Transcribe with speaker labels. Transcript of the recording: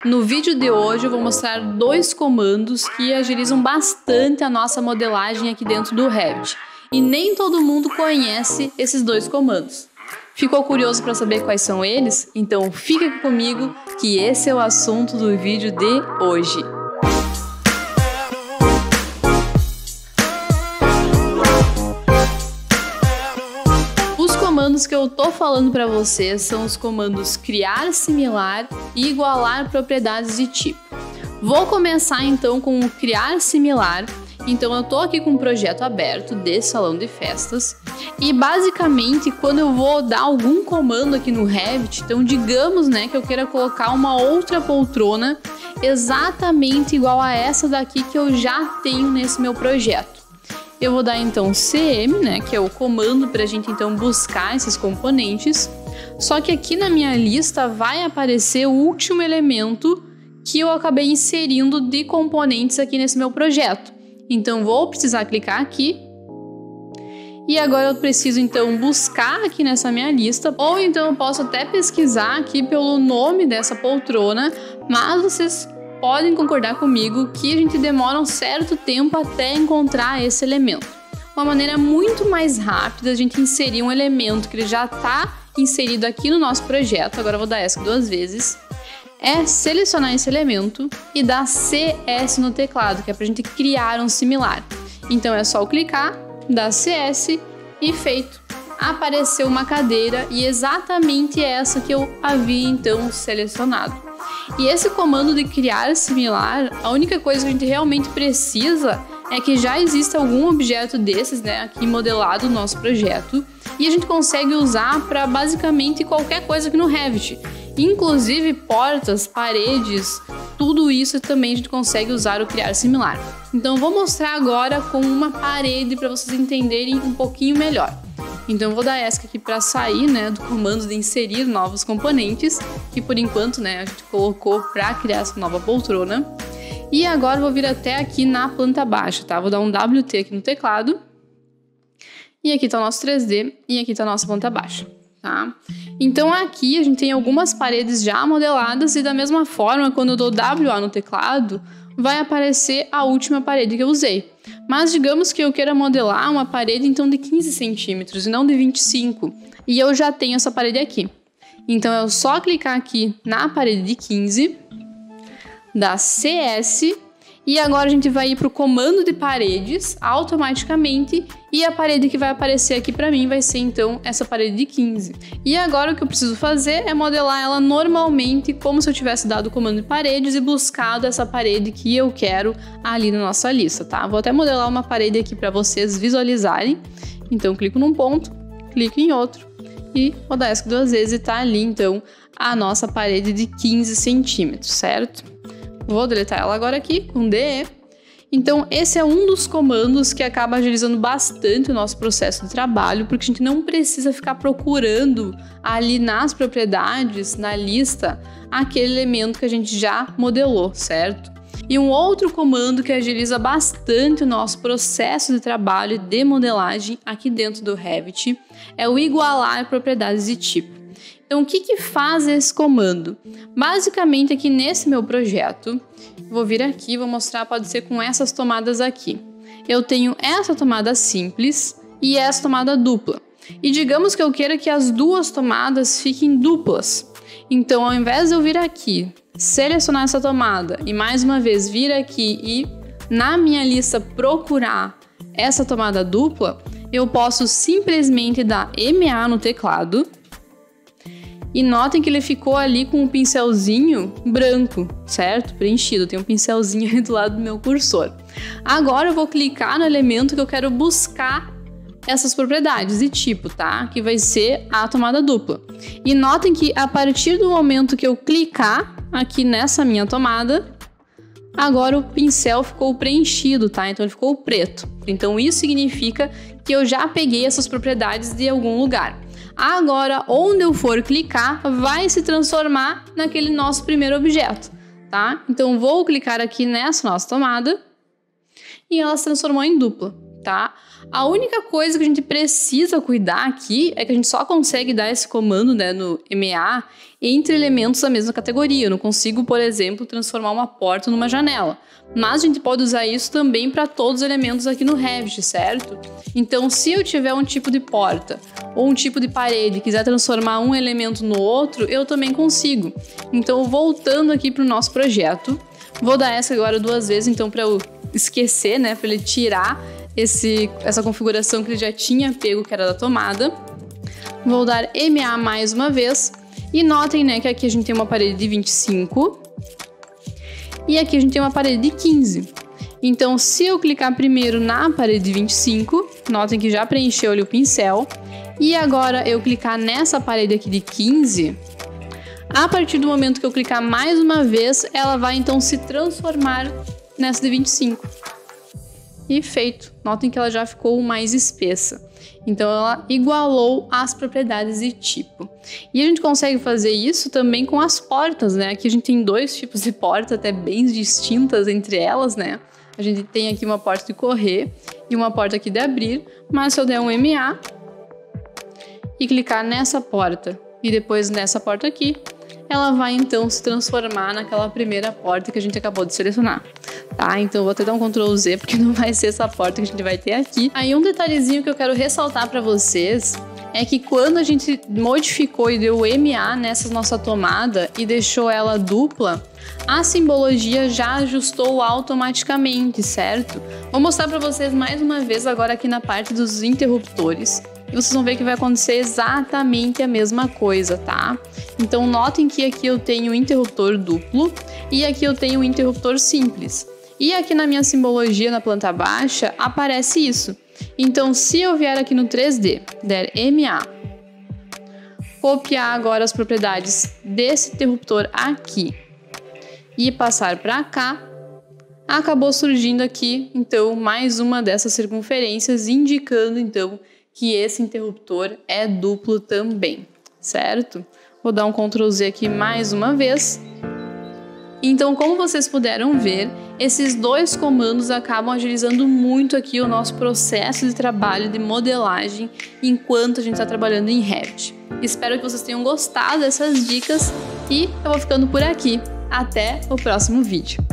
Speaker 1: No vídeo de hoje eu vou mostrar dois comandos que agilizam bastante a nossa modelagem aqui dentro do Revit. E nem todo mundo conhece esses dois comandos. Ficou curioso para saber quais são eles? Então fica aqui comigo que esse é o assunto do vídeo de hoje. Os comandos que eu tô falando para vocês são os comandos criar similar e igualar propriedades de tipo. Vou começar então com o criar similar. Então eu tô aqui com um projeto aberto de salão de festas e basicamente quando eu vou dar algum comando aqui no Revit, então digamos, né, que eu queira colocar uma outra poltrona exatamente igual a essa daqui que eu já tenho nesse meu projeto. Eu vou dar então CM, né, que é o comando para a gente então buscar esses componentes, só que aqui na minha lista vai aparecer o último elemento que eu acabei inserindo de componentes aqui nesse meu projeto. Então vou precisar clicar aqui e agora eu preciso então buscar aqui nessa minha lista, ou então eu posso até pesquisar aqui pelo nome dessa poltrona, mas vocês podem concordar comigo que a gente demora um certo tempo até encontrar esse elemento. Uma maneira muito mais rápida a gente inserir um elemento que ele já está inserido aqui no nosso projeto, agora eu vou dar ESC duas vezes, é selecionar esse elemento e dar CS no teclado, que é para a gente criar um similar. Então é só eu clicar, dar CS e feito. Apareceu uma cadeira e exatamente essa que eu havia então selecionado. E esse comando de criar similar, a única coisa que a gente realmente precisa é que já exista algum objeto desses, né, aqui modelado no nosso projeto, e a gente consegue usar para basicamente qualquer coisa aqui no Revit. Inclusive portas, paredes, tudo isso também a gente consegue usar o criar similar. Então vou mostrar agora com uma parede para vocês entenderem um pouquinho melhor. Então eu vou dar ESC aqui para sair, né, do comando de inserir novos componentes, que por enquanto, né, a gente colocou para criar essa nova poltrona. E agora eu vou vir até aqui na planta baixa, tá? Vou dar um WT aqui no teclado. E aqui está o nosso 3D e aqui está a nossa planta baixa. Tá? Então aqui a gente tem algumas paredes já modeladas e da mesma forma, quando eu dou WA no teclado, vai aparecer a última parede que eu usei. Mas digamos que eu queira modelar uma parede então de 15 centímetros e não de 25, e eu já tenho essa parede aqui. Então é só clicar aqui na parede de 15, dar CS, e agora a gente vai ir para o comando de paredes automaticamente e a parede que vai aparecer aqui para mim vai ser então essa parede de 15. E agora o que eu preciso fazer é modelar ela normalmente como se eu tivesse dado o comando de paredes e buscado essa parede que eu quero ali na nossa lista, tá? Vou até modelar uma parede aqui para vocês visualizarem. Então clico num ponto, clico em outro e vou dar ESC duas vezes e tá ali então a nossa parede de 15 centímetros, certo? Vou deletar ela agora aqui com DE. Então esse é um dos comandos que acaba agilizando bastante o nosso processo de trabalho, porque a gente não precisa ficar procurando ali nas propriedades, na lista, aquele elemento que a gente já modelou, certo? E um outro comando que agiliza bastante o nosso processo de trabalho e de modelagem aqui dentro do Revit é o igualar propriedades de tipo. Então, o que faz esse comando? Basicamente, aqui nesse meu projeto, vou vir aqui e vou mostrar, pode ser com essas tomadas aqui. Eu tenho essa tomada simples e essa tomada dupla. E digamos que eu queira que as duas tomadas fiquem duplas. Então, ao invés de eu vir aqui, selecionar essa tomada e mais uma vez vir aqui e na minha lista procurar essa tomada dupla, eu posso simplesmente dar MA no teclado. E notem que ele ficou ali com um pincelzinho branco, certo? Preenchido, tem um pincelzinho aí do lado do meu cursor. Agora eu vou clicar no elemento que eu quero buscar essas propriedades de tipo, tá? Que vai ser a tomada dupla. E notem que a partir do momento que eu clicar aqui nessa minha tomada, agora o pincel ficou preenchido, tá? Então ele ficou preto. Então isso significa que eu já peguei essas propriedades de algum lugar. Agora, onde eu for clicar, vai se transformar naquele nosso primeiro objeto, tá? Então, vou clicar aqui nessa nossa tomada e ela se transformou em dupla. tá? A única coisa que a gente precisa cuidar aqui é que a gente só consegue dar esse comando, né, no MEA entre elementos da mesma categoria. Eu não consigo, por exemplo, transformar uma porta numa janela. Mas a gente pode usar isso também para todos os elementos aqui no Revit, certo? Então, se eu tiver um tipo de porta ou um tipo de parede e quiser transformar um elemento no outro, eu também consigo. Então, voltando aqui para o nosso projeto, vou dar essa agora 2 vezes, então, para eu esquecer, né, para ele tirar essa configuração que ele já tinha pego, que era da tomada. Vou dar MEA mais uma vez. E notem, né, que aqui a gente tem uma parede de 25 e aqui a gente tem uma parede de 15. Então, se eu clicar primeiro na parede de 25, notem que já preencheu ali o pincel, e agora eu clicar nessa parede aqui de 15, a partir do momento que eu clicar mais uma vez, ela vai então se transformar nessa de 25. E feito. Notem que ela já ficou mais espessa. Então, ela igualou as propriedades de tipo. E a gente consegue fazer isso também com as portas, né? Aqui a gente tem 2 tipos de porta, até bem distintas entre elas, né? A gente tem aqui uma porta de correr e uma porta aqui de abrir. Mas se eu der um MEA e clicar nessa porta e depois nessa porta aqui, ela vai então se transformar naquela primeira porta que a gente acabou de selecionar. Tá? Então eu vou até dar um Ctrl Z porque não vai ser essa porta que a gente vai ter aqui. Aí um detalhezinho que eu quero ressaltar para vocês é que quando a gente modificou e deu MEA nessa nossa tomada e deixou ela dupla, a simbologia já ajustou automaticamente, certo? Vou mostrar para vocês mais uma vez agora aqui na parte dos interruptores. E vocês vão ver que vai acontecer exatamente a mesma coisa, tá? Então notem que aqui eu tenho um interruptor duplo e aqui eu tenho um interruptor simples. E aqui na minha simbologia na planta baixa aparece isso. Então se eu vier aqui no 3D, der MEA, copiar agora as propriedades desse interruptor aqui e passar para cá, acabou surgindo aqui então mais uma dessas circunferências indicando então que esse interruptor é duplo também, certo? Vou dar um Ctrl Z aqui mais uma vez. Então, como vocês puderam ver, esses 2 comandos acabam agilizando muito aqui o nosso processo de trabalho de modelagem enquanto a gente está trabalhando em Revit. Espero que vocês tenham gostado dessas dicas e eu vou ficando por aqui. Até o próximo vídeo.